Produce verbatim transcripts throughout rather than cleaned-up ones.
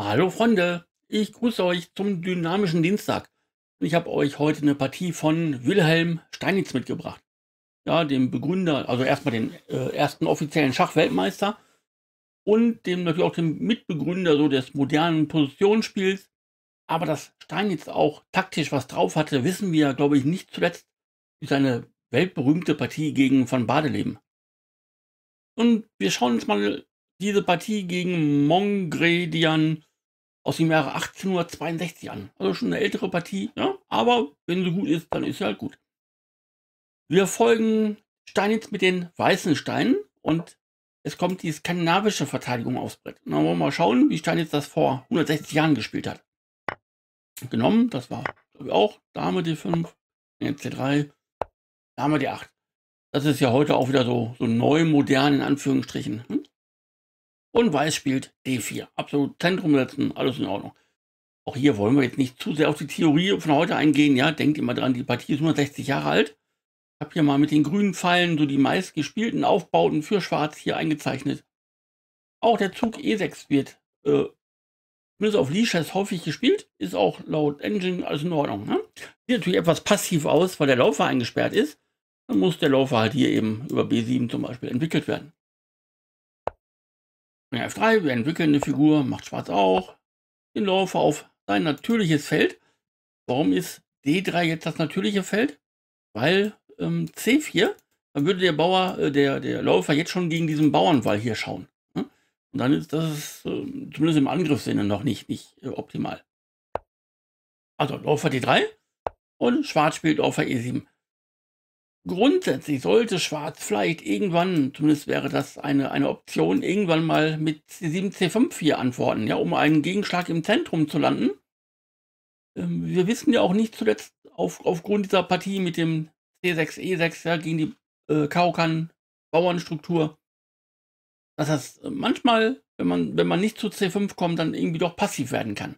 Hallo Freunde, ich grüße euch zum dynamischen Dienstag. Ich habe euch heute eine Partie von Wilhelm Steinitz mitgebracht. Ja, dem Begründer, also erstmal den äh, ersten offiziellen Schachweltmeister und dem natürlich auch dem Mitbegründer so des modernen Positionsspiels. Aber dass Steinitz auch taktisch was drauf hatte, wissen wir, glaube ich, nicht zuletzt durch seine weltberühmte Partie gegen von Bardeleben. Und wir schauen uns mal diese Partie gegen Mongredian aus dem Jahre achtzehnhundertzweiundsechzig an. Also schon eine ältere Partie, ja? Aber wenn sie gut ist, dann ist sie halt gut. Wir folgen Steinitz mit den weißen Steinen und es kommt die skandinavische Verteidigung aufs Brett. Und dann wollen wir mal schauen, wie Steinitz das vor hundertsechzig Jahren gespielt hat. Genommen, das war auch Dame D fünf, C drei, Dame D acht. Das ist ja heute auch wieder so, so neu, modern in Anführungsstrichen. Hm? Und Weiß spielt D vier. Absolut Zentrum setzen, alles in Ordnung. Auch hier wollen wir jetzt nicht zu sehr auf die Theorie von heute eingehen. Ja, denkt immer dran, die Partie ist hundertsechzig Jahre alt. Ich habe hier mal mit den grünen Pfeilen so die meist gespielten Aufbauten für Schwarz hier eingezeichnet. Auch der Zug E sechs wird äh, zumindest auf Lichess häufig gespielt. Ist auch laut Engine alles in Ordnung. Ne? Sieht natürlich etwas passiv aus, weil der Läufer eingesperrt ist. Dann muss der Läufer halt hier eben über B sieben zum Beispiel entwickelt werden. F drei, wir entwickeln eine Figur, macht Schwarz auch. Den Läufer auf sein natürliches Feld. Warum ist D drei jetzt das natürliche Feld? Weil ähm, C vier, dann würde der Bauer, äh, der, der Läufer jetzt schon gegen diesen Bauernwall hier schauen. Ne? Und dann ist das äh, zumindest im Angriffssinne noch nicht, nicht äh, optimal. Also Läufer D drei und Schwarz spielt Läufer E sieben. Grundsätzlich sollte Schwarz vielleicht irgendwann, zumindest wäre das eine, eine Option, irgendwann mal mit C sieben, C fünf hier antworten, ja, um einen Gegenschlag im Zentrum zu landen. Ähm, wir wissen ja auch nicht zuletzt auf, aufgrund dieser Partie mit dem C sechs, E sechs ja, gegen die äh, Karokan-Bauernstruktur, dass das manchmal, wenn man, wenn man nicht zu C fünf kommt, dann irgendwie doch passiv werden kann.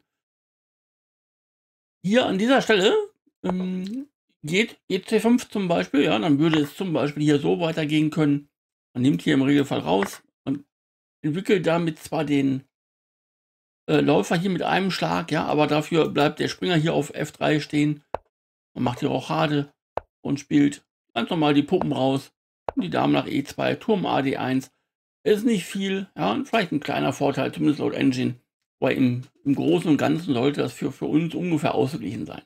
Hier an dieser Stelle ähm, geht, geht C fünf zum Beispiel, ja, dann würde es zum Beispiel hier so weitergehen können. Man nimmt hier im Regelfall raus und entwickelt damit zwar den äh, Läufer hier mit einem Schlag, ja, aber dafür bleibt der Springer hier auf F drei stehen. Man macht die Rochade und spielt ganz normal die Puppen raus. Die Dame nach E zwei, Turm A D eins. Ist nicht viel, ja, vielleicht ein kleiner Vorteil, zumindest laut Engine. Aber im, im Großen und Ganzen sollte das für, für uns ungefähr ausgeglichen sein.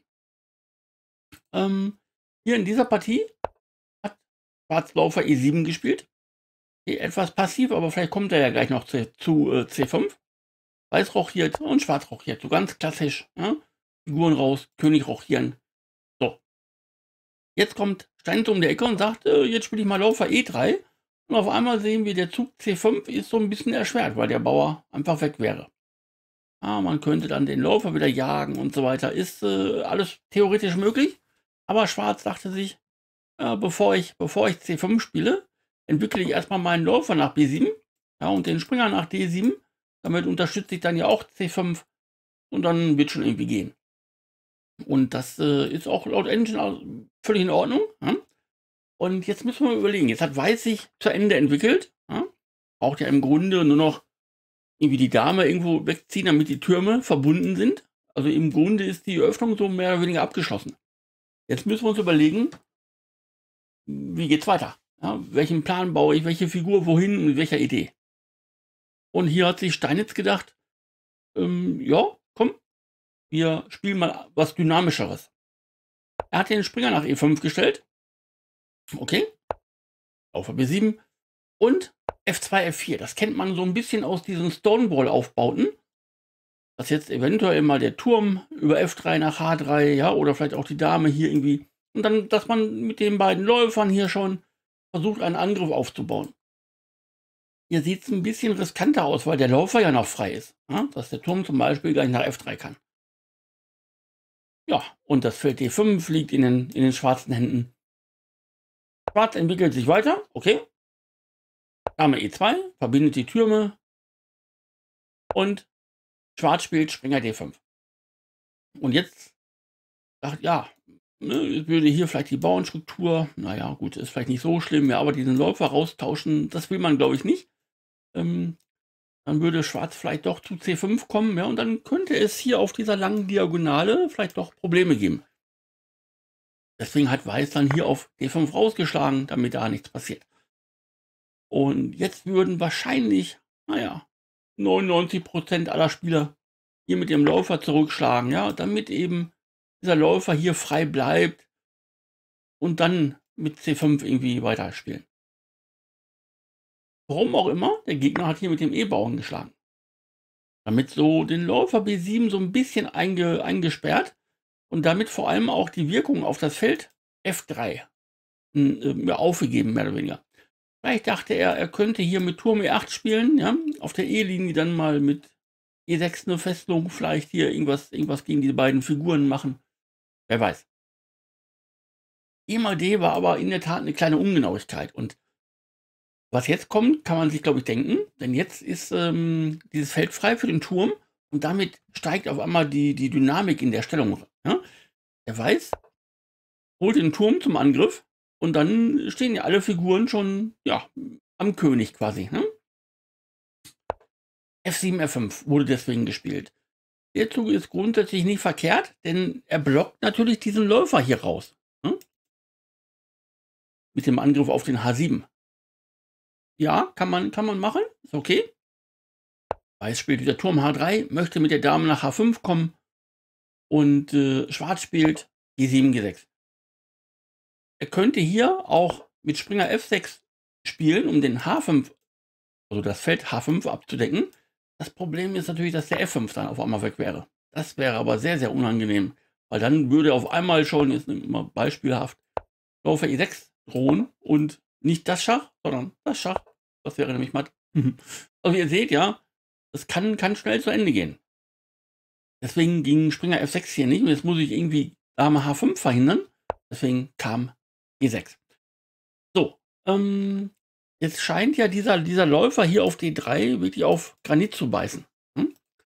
Ähm, hier in dieser Partie hat Schwarzläufer E sieben gespielt. Hier etwas passiv, aber vielleicht kommt er ja gleich noch zu, zu äh, C fünf. Weiß rochiert und Schwarz rochiert. So ganz klassisch. Ja? Figuren raus, König rochieren. So. Jetzt kommt Steinitz um die Ecke und sagt, äh, jetzt spiele ich mal Läufer E drei. Und auf einmal sehen wir, der Zug C fünf ist so ein bisschen erschwert, weil der Bauer einfach weg wäre. Ja, man könnte dann den Läufer wieder jagen und so weiter. Ist äh, alles theoretisch möglich. Aber Schwarz dachte sich, äh, bevor, ich, bevor ich C fünf spiele, entwickle ich erstmal meinen Läufer nach B sieben, ja, und den Springer nach D sieben. Damit unterstütze ich dann ja auch C fünf und dann wird schon irgendwie gehen. Und das äh, ist auch laut Engine völlig in Ordnung. Ja? Und jetzt müssen wir überlegen, jetzt hat Weiß sich zu Ende entwickelt. Ja? Braucht ja im Grunde nur noch irgendwie die Dame irgendwo wegziehen, damit die Türme verbunden sind. Also im Grunde ist die Öffnung so mehr oder weniger abgeschlossen. Jetzt müssen wir uns überlegen, wie geht's weiter? Ja? Welchen Plan baue ich, welche Figur, wohin, mit welcher Idee? Und hier hat sich Steinitz gedacht, ähm, ja, komm, wir spielen mal was Dynamischeres. Er hat den Springer nach E fünf gestellt. Okay. Auf B sieben. Und F zwei, F vier. Das kennt man so ein bisschen aus diesen Stonewall-Aufbauten. Dass jetzt eventuell mal der Turm über F drei nach H drei, ja, oder vielleicht auch die Dame hier irgendwie. Und dann, dass man mit den beiden Läufern hier schon versucht, einen Angriff aufzubauen. Hier sieht es ein bisschen riskanter aus, weil der Läufer ja noch frei ist. Ja? Dass der Turm zum Beispiel gleich nach F drei kann. Ja, und das Feld D fünf liegt in den, in den schwarzen Händen. Schwarz entwickelt sich weiter, okay. Dame E zwei, verbindet die Türme. Und Schwarz spielt Springer D fünf. Und jetzt sagt, ja, ne, jetzt würde hier vielleicht die Bauernstruktur, naja, gut, ist vielleicht nicht so schlimm, ja, aber diesen Läufer raustauschen, das will man, glaube ich, nicht. Ähm, Dann würde Schwarz vielleicht doch zu C fünf kommen, ja, und dann könnte es hier auf dieser langen Diagonale vielleicht doch Probleme geben. Deswegen hat Weiß dann hier auf D fünf rausgeschlagen, damit da nichts passiert. Und jetzt würden wahrscheinlich, naja, neunundneunzig Prozent aller Spieler hier mit dem Läufer zurückschlagen, ja, damit eben dieser Läufer hier frei bleibt und dann mit C fünf irgendwie weiterspielen. Warum auch immer, der Gegner hat hier mit dem E-Bauern geschlagen. Damit so den Läufer B sieben so ein bisschen einge, eingesperrt und damit vor allem auch die Wirkung auf das Feld F drei äh, aufgegeben, mehr oder weniger. Vielleicht dachte er, er könnte hier mit Turm E acht spielen, ja, auf der E-Linie dann mal mit E sechs eine Festung, vielleicht hier irgendwas, irgendwas gegen die beiden Figuren machen. Wer weiß. E mal D war aber in der Tat eine kleine Ungenauigkeit. Und was jetzt kommt, kann man sich, glaube ich, denken. Denn jetzt ist ähm, dieses Feld frei für den Turm und damit steigt auf einmal die, die Dynamik in der Stellung. Ja? Er weiß, holt den Turm zum Angriff und dann stehen ja alle Figuren schon ja, am König quasi. Ne? F sieben, F fünf wurde deswegen gespielt. Der Zug ist grundsätzlich nicht verkehrt, denn er blockt natürlich diesen Läufer hier raus. Ne? Mit dem Angriff auf den H sieben. Ja, kann man, kann man machen, ist okay. Weiß spielt wieder Turm H drei, möchte mit der Dame nach H fünf kommen und äh, Schwarz spielt G sieben, G sechs. Er könnte hier auch mit Springer F sechs spielen, um den H fünf, also das Feld H fünf abzudecken. Das Problem ist natürlich, dass der F fünf dann auf einmal weg wäre. Das wäre aber sehr, sehr unangenehm, weil dann würde auf einmal schon, jetzt immer beispielhaft, Läufer E sechs drohen und nicht das Schach, sondern das Schach. Das wäre nämlich matt. Also ihr seht ja, es kann, kann schnell zu Ende gehen. Deswegen ging Springer F sechs hier nicht und jetzt muss ich irgendwie Dame H fünf verhindern. Deswegen kam E sechs. So, ähm, jetzt scheint ja dieser, dieser Läufer hier auf D drei wirklich auf Granit zu beißen. Hm?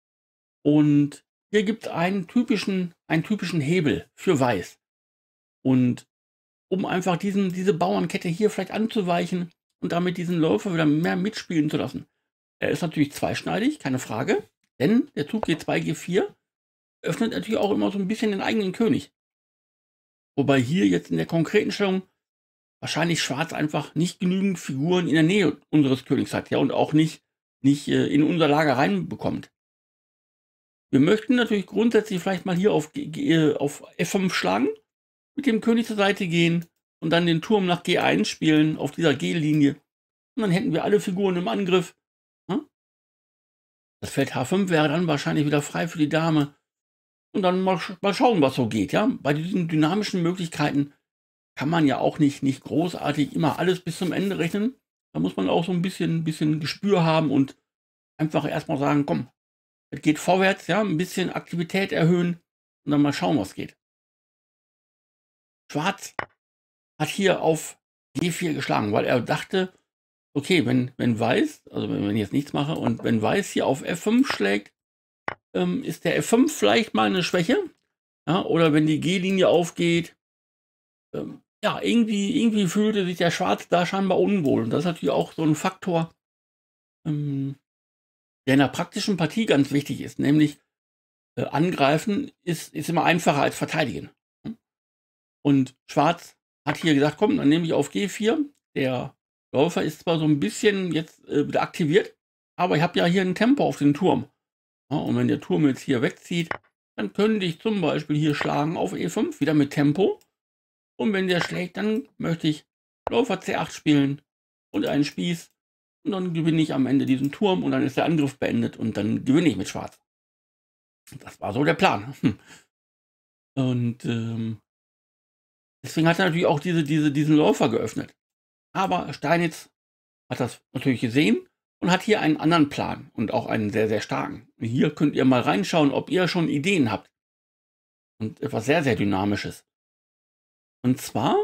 Und hier gibt es einen typischen, einen typischen Hebel für Weiß. Und um einfach diesen, diese Bauernkette hier vielleicht anzuweichen und damit diesen Läufer wieder mehr mitspielen zu lassen. Er ist natürlich zweischneidig, keine Frage, denn der Zug G zwei, G vier öffnet natürlich auch immer so ein bisschen den eigenen König. Wobei hier jetzt in der konkreten Stellung wahrscheinlich Schwarz einfach nicht genügend Figuren in der Nähe unseres Königs hat, ja, und auch nicht, nicht äh, in unser Lager reinbekommt. Wir möchten natürlich grundsätzlich vielleicht mal hier auf, G, auf F fünf schlagen, mit dem König zur Seite gehen und dann den Turm nach G eins spielen auf dieser G-Linie. Und dann hätten wir alle Figuren im Angriff. Hm? Das Feld H fünf wäre dann wahrscheinlich wieder frei für die Dame. Und dann mal, mal schauen, was so geht. Ja? Bei diesen dynamischen Möglichkeiten kann man ja auch nicht, nicht großartig immer alles bis zum Ende rechnen. Da muss man auch so ein bisschen, bisschen Gespür haben und einfach erstmal sagen, komm, es geht vorwärts, ja, ein bisschen Aktivität erhöhen und dann mal schauen, was geht. Schwarz hat hier auf G vier geschlagen, weil er dachte, okay, wenn, wenn Weiß, also wenn ich jetzt nichts mache und wenn Weiß hier auf F fünf schlägt, ähm, ist der F fünf vielleicht mal eine Schwäche. Ja, oder wenn die G-Linie aufgeht, ähm, ja, irgendwie, irgendwie fühlte sich der Schwarz da scheinbar unwohl. Und das ist natürlich auch so ein Faktor, ähm, der in der praktischen Partie ganz wichtig ist, nämlich äh, angreifen ist, ist immer einfacher als verteidigen. Und Schwarz hat hier gesagt, komm, dann nehme ich auf G vier. Der Läufer ist zwar so ein bisschen jetzt äh, wieder aktiviert, aber ich habe ja hier ein Tempo auf den Turm. Ja, und wenn der Turm jetzt hier wegzieht, dann könnte ich zum Beispiel hier schlagen auf E fünf, wieder mit Tempo. Und wenn der schlägt, dann möchte ich Läufer C acht spielen und einen Spieß. Und dann gewinne ich am Ende diesen Turm und dann ist der Angriff beendet und dann gewinne ich mit Schwarz. Das war so der Plan. Und ähm, deswegen hat er natürlich auch diese, diese, diesen Läufer geöffnet. Aber Steinitz hat das natürlich gesehen und hat hier einen anderen Plan und auch einen sehr, sehr starken. Hier könnt ihr mal reinschauen, ob ihr schon Ideen habt. Und etwas sehr, sehr Dynamisches. Und zwar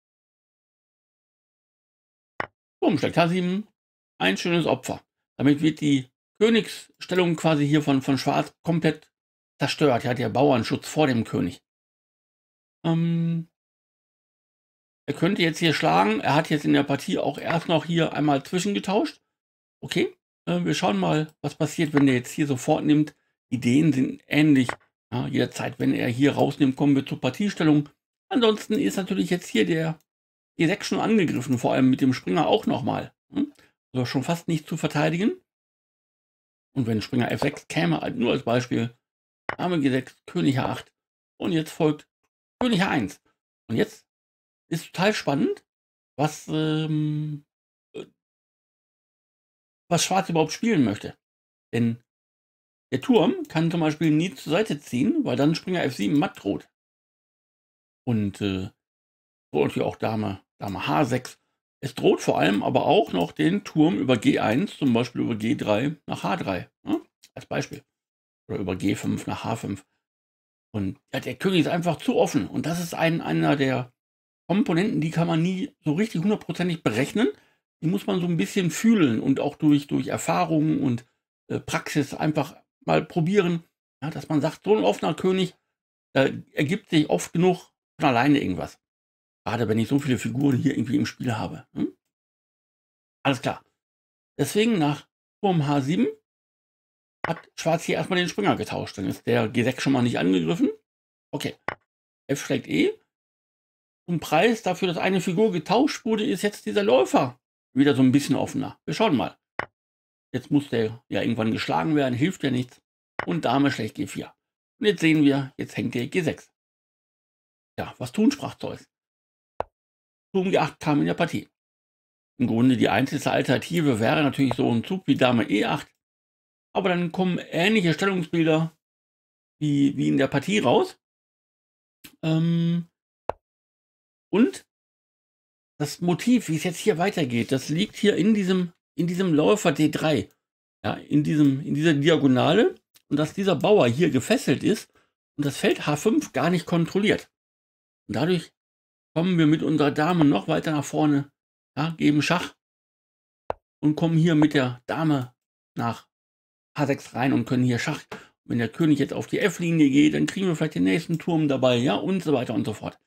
Turm schlägt H sieben, ein schönes Opfer. Damit wird die Königsstellung quasi hier von, von Schwarz komplett zerstört. Er hat ja Bauernschutz vor dem König. Ähm, er könnte jetzt hier schlagen. Er hat jetzt in der Partie auch erst noch hier einmal zwischengetauscht. Okay. Äh, wir schauen mal, was passiert, wenn der jetzt hier sofort nimmt. Ideen sind ähnlich. Ja, jederzeit, wenn er hier rausnimmt, kommen wir zur Partiestellung. Ansonsten ist natürlich jetzt hier der G sechs schon angegriffen, vor allem mit dem Springer auch nochmal. Hm? Also schon fast nicht zu verteidigen. Und wenn Springer F sechs käme, halt nur als Beispiel, Dame G sechs, König H acht und jetzt folgt König H eins. Und jetzt ist total spannend, was, ähm, äh, was Schwarz überhaupt spielen möchte. Denn der Turm kann zum Beispiel nie zur Seite ziehen, weil dann Springer F sieben matt droht. Und äh, so natürlich auch Dame, Dame H sechs. Es droht vor allem aber auch noch den Turm über G eins, zum Beispiel über G drei nach H drei, ne? Als Beispiel. Oder über G fünf nach H fünf. Und ja, der König ist einfach zu offen. Und das ist ein, einer der Komponenten, die kann man nie so richtig hundertprozentig berechnen. Die muss man so ein bisschen fühlen und auch durch, durch Erfahrungen und äh, Praxis einfach mal probieren, ja, dass man sagt, so ein offener König, da ergibt sich oft genug von alleine irgendwas. Gerade wenn ich so viele Figuren hier irgendwie im Spiel habe. Hm? Alles klar. Deswegen nach Turm H sieben hat Schwarz hier erstmal den Springer getauscht. Dann ist der G sechs schon mal nicht angegriffen. Okay. F schlägt E. Zum Preis dafür, dass eine Figur getauscht wurde, ist jetzt dieser Läufer wieder so ein bisschen offener. Wir schauen mal. Jetzt muss der ja irgendwann geschlagen werden, hilft ja nichts. Und Dame schlägt G vier. Und jetzt sehen wir, jetzt hängt der G sechs. Ja, was tun, sprach Zeus. Turm G acht kam in der Partie. Im Grunde die einzige Alternative wäre natürlich so ein Zug wie Dame E acht. Aber dann kommen ähnliche Stellungsbilder wie, wie in der Partie raus. Ähm, und das Motiv, wie es jetzt hier weitergeht, das liegt hier in diesem, in diesem Läufer D drei. Ja, in, diesem, in dieser Diagonale. Und dass dieser Bauer hier gefesselt ist und das Feld H fünf gar nicht kontrolliert. Und dadurch kommen wir mit unserer Dame noch weiter nach vorne, ja, geben Schach und kommen hier mit der Dame nach H sechs rein und können hier Schach. Wenn der König jetzt auf die F-Linie geht, dann kriegen wir vielleicht den nächsten Turm dabei, ja, und so weiter und so fort.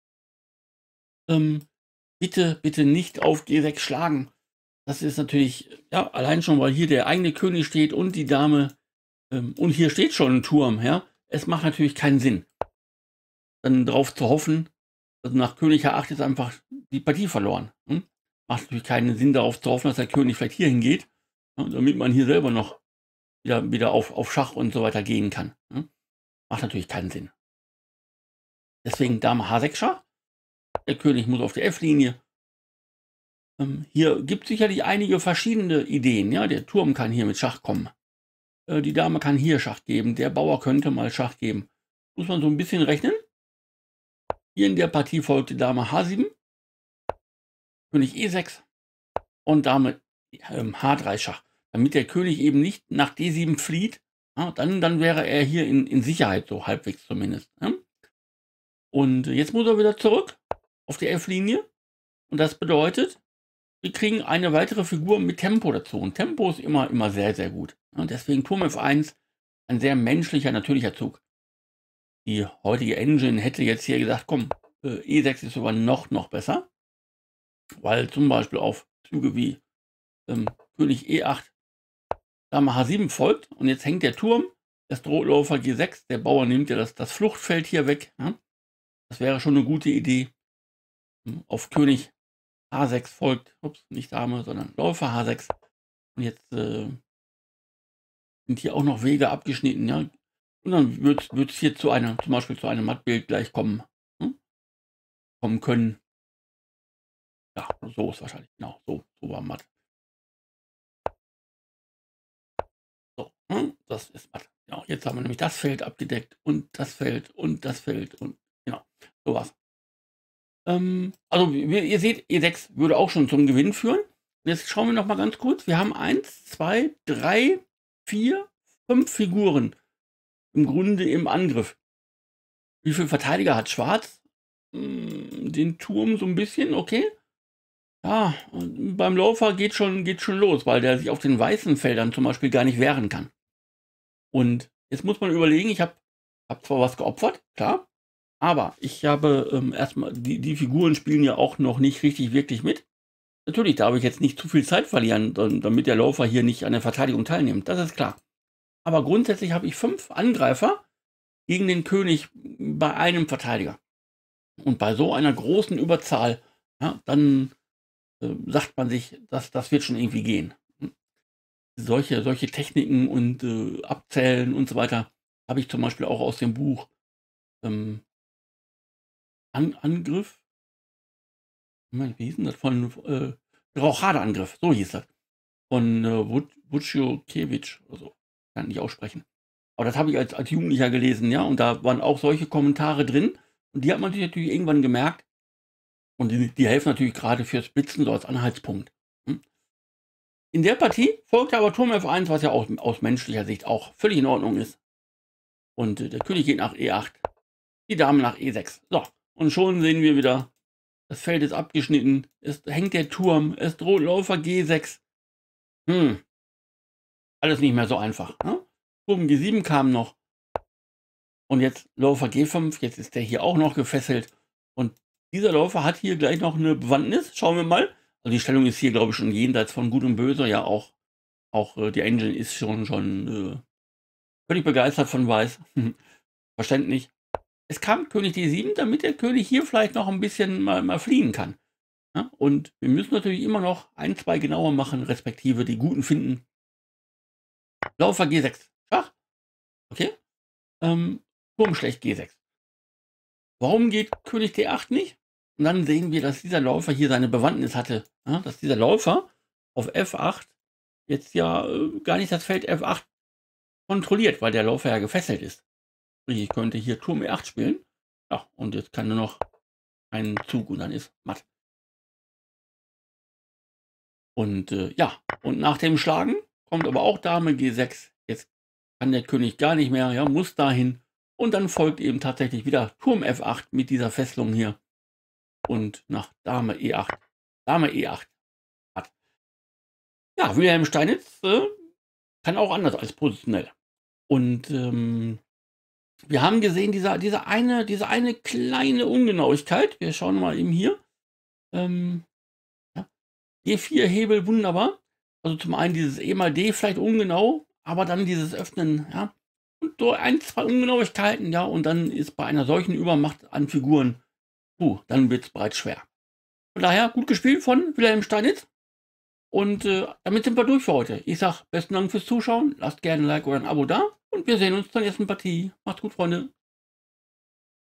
Ähm, bitte, bitte nicht auf G sechs schlagen. Das ist natürlich, ja, allein schon, weil hier der eigene König steht und die Dame, ähm, und hier steht schon ein Turm, ja. Es macht natürlich keinen Sinn, dann darauf zu hoffen, also nach König H acht ist einfach die Partie verloren. Hm? Macht natürlich keinen Sinn, darauf zu hoffen, dass der König vielleicht hier hingeht, ja, damit man hier selber noch wieder, wieder auf, auf Schach und so weiter gehen kann. Hm? Macht natürlich keinen Sinn. Deswegen Dame H sechs Schach. Der König muss auf die F-Linie. Ähm, hier gibt es sicherlich einige verschiedene Ideen. Ja? Der Turm kann hier mit Schach kommen. Äh, die Dame kann hier Schach geben. Der Bauer könnte mal Schach geben. Muss man so ein bisschen rechnen. Hier in der Partie folgte Dame H sieben, König E sechs und Dame ähm, H drei Schach. Damit der König eben nicht nach D sieben flieht, ja, dann, dann wäre er hier in, in Sicherheit, so halbwegs zumindest. Ja. Und jetzt muss er wieder zurück auf die F-Linie. Und das bedeutet, wir kriegen eine weitere Figur mit Tempo dazu. Und Tempo ist immer, immer sehr, sehr gut. Ja, deswegen Turm F eins, ein sehr menschlicher, natürlicher Zug. Die heutige Engine hätte jetzt hier gesagt, komm, äh, E sechs ist sogar noch, noch besser. Weil zum Beispiel auf Züge wie ähm, König E acht, Dame H sieben folgt. Und jetzt hängt der Turm, das droht Läufer G sechs. Der Bauer nimmt ja das, das Fluchtfeld hier weg. Ja? Das wäre schon eine gute Idee. Auf König H sechs folgt, ups, nicht Dame, sondern Läufer H sechs. Und jetzt äh, sind hier auch noch Wege abgeschnitten. Ja? Und dann wird es hier zu einer, zum Beispiel zu einem Mattbild gleich kommen, hm? kommen können. Ja, so ist wahrscheinlich, genau, so, so war matt. So, hm? Das ist matt. Genau, jetzt haben wir nämlich das Feld abgedeckt und das Feld und das Feld und genau, sowas. Ähm, also wie, ihr seht, E sechs würde auch schon zum Gewinn führen. Jetzt schauen wir noch mal ganz kurz. Wir haben eins, zwei, drei, vier, fünf Figuren im Grunde im Angriff. Wie viele Verteidiger hat Schwarz? Hm, den Turm so ein bisschen, okay. Ja, und beim Läufer geht schon, geht schon los, weil der sich auf den weißen Feldern zum Beispiel gar nicht wehren kann. Und jetzt muss man überlegen, ich habe hab zwar was geopfert, klar, aber ich habe ähm, erstmal, die, die Figuren spielen ja auch noch nicht richtig wirklich mit. Natürlich darf ich jetzt nicht zu viel Zeit verlieren, dam damit der Läufer hier nicht an der Verteidigung teilnimmt, das ist klar. Aber grundsätzlich habe ich fünf Angreifer gegen den König bei einem Verteidiger. Und bei so einer großen Überzahl, ja, dann, äh, sagt man sich, das das wird schon irgendwie gehen. Hm. Solche solche Techniken und, äh, Abzählen und so weiter habe ich zum Beispiel auch aus dem Buch, ähm An Angriff Moment, wie hieß 'n das? Von äh, Rochade-Angriff, so hieß das. Von, äh, Wut Wutschiokewitsch oder so. Kann nicht aussprechen. Aber das habe ich als als Jugendlicher gelesen, ja, und da waren auch solche Kommentare drin und die hat man sich natürlich irgendwann gemerkt und die die helfen natürlich grade fürs Blitzen so als Anhaltspunkt, hm? In der Partie folgte aber Turm F eins, was ja auch aus menschlicher Sicht auch völlig in Ordnung ist. Und, äh, der König geht nach E acht, die Dame nach E sechs. So, und schon sehen wir wieder, das Feld ist abgeschnitten, es hängt der Turm, es droht Läufer G sechs. Hm. Alles nicht mehr so einfach, ne? Turm G sieben kam noch. Und jetzt Läufer G fünf, jetzt ist der hier auch noch gefesselt. Und dieser Läufer hat hier gleich noch 'ne Bewandtnis. Schauen wir mal. Also, die Stellung ist hier, glaube ich, schon jenseits von Gut und Böse. Ja, auch auch, äh, die Engine ist schon schon, äh, völlig begeistert von Weiß. Verständlich. Es kam König D sieben, damit der König hier vielleicht noch 'n bisschen mal mal fliehen kann, ne? Und wir müssen natürlich immer noch ein, zwei genauer machen, respektive die Guten finden. Läufer G sechs, Schach. Okay. Ähm, Turm schlecht G sechs. Warum geht König D acht nicht? Und dann sehen wir, dass dieser Läufer hier seine Bewandtnis hatte, ne? Dass dieser Läufer auf F acht jetzt ja, äh, gar nicht das Feld F acht kontrolliert, weil der Läufer ja gefesselt ist. Sprich, ich könnte hier Turm E acht spielen. Ja, und jetzt kann nur noch ein Zug und dann ist matt. Und, äh, ja, und nach dem Schlagen kommt aber auch Dame G sechs. Jetzt kann der König gar nicht mehr, ja, muss dahin. Und dann folgt eben tatsächlich wieder Turm F acht mit dieser Fesselung hier. Und nach Dame E acht. Dame E acht. Matt. Ja, Wilhelm Steinitz, äh, kann auch anders als positionell. Und, ähm, wir haben gesehen, dieser dieser eine diese eine kleine Ungenauigkeit. Wir schauen mal eben hier. Ähm, ja, G vier Hebel wunderbar. Also, zum einen dieses E mal D vielleicht ungenau, aber dann dieses Öffnen, ja. Und so ein, zwei Ungenauigkeiten, ja, und dann ist bei einer solchen Übermacht an Figuren, puh, dann wird's bereits schwer. Von daher gut gespielt von Wilhelm Steinitz. Und, äh, damit sind wir durch für heute. Ich sage besten Dank fürs Zuschauen. Lasst gerne 'n Like oder 'n Abo da und wir sehen uns zur nächsten Partie. Macht's gut, Freunde.